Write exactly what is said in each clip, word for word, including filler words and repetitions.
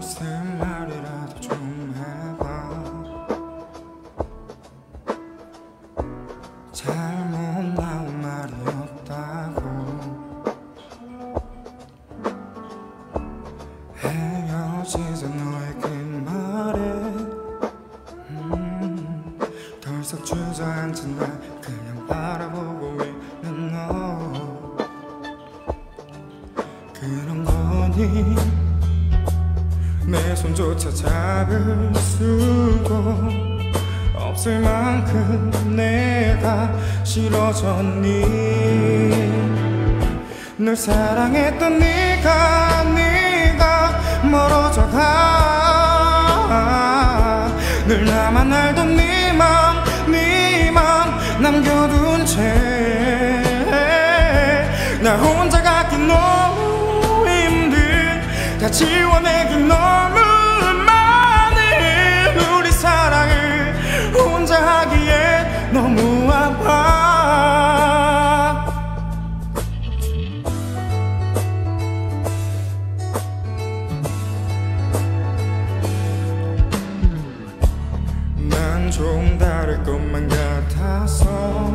웃을 말이라도 좀 해봐. 잘못 나온 말이었다고. 헤어지자 너의 그 말에 음, 더 이상 주저앉은 날 그냥 바라보고 있는 너. 그런 거니 내 손조차 잡을 수도 없을 만큼 내가 싫어졌니. 늘 사랑했던 네가 네가 멀어져 가. 늘 나만 알던 네 맘 네 맘 남겨둔 채 나 혼자 갖기 너무 힘든 다 지워내기 너무 많은 우리 사랑을 혼자 하기에 너무 아파. 난 좀 다를 것만 같아서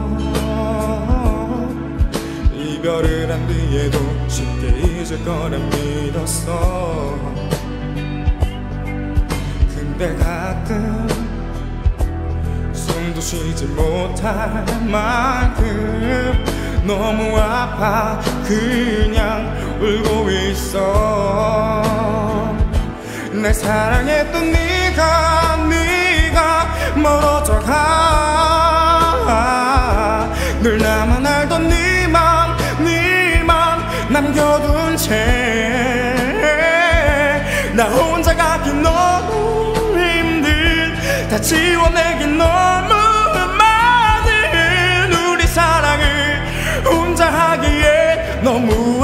이별을 한 뒤에도 쉽게 잊을 거란 믿었어. 근데 가끔 숨도 쉬지 못할 만큼 너무 아파 그냥 울고 있어. 날 사랑했던 네가 네가 멀어져 가. 늘 나만 알던 네 맘 네 맘 남겨둔 채 나 혼자 가기 너무 힘든 다 지워내기 너무 많은 우리 사랑을 혼자 하기에 너무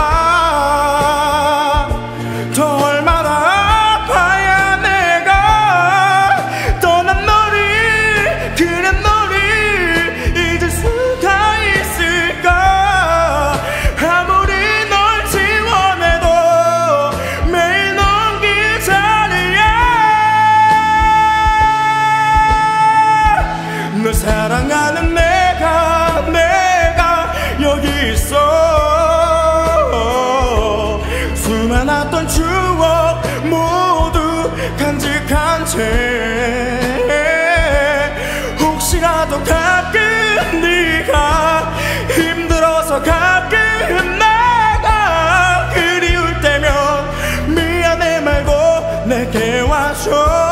아파. 더 얼마나 아파야 내가 떠난 너를 그래 너를 잊을 수가 있을까. 아무리 널 지워내도 매일 넌 그 자리에 널 사랑하는 내가 내가 여기 있어. 수많았던 추억 모두 간직한 채 혹시라도 가끔 네가 힘들어서 가끔 내가 그리울 때면 미안해 말고 내게 와줘.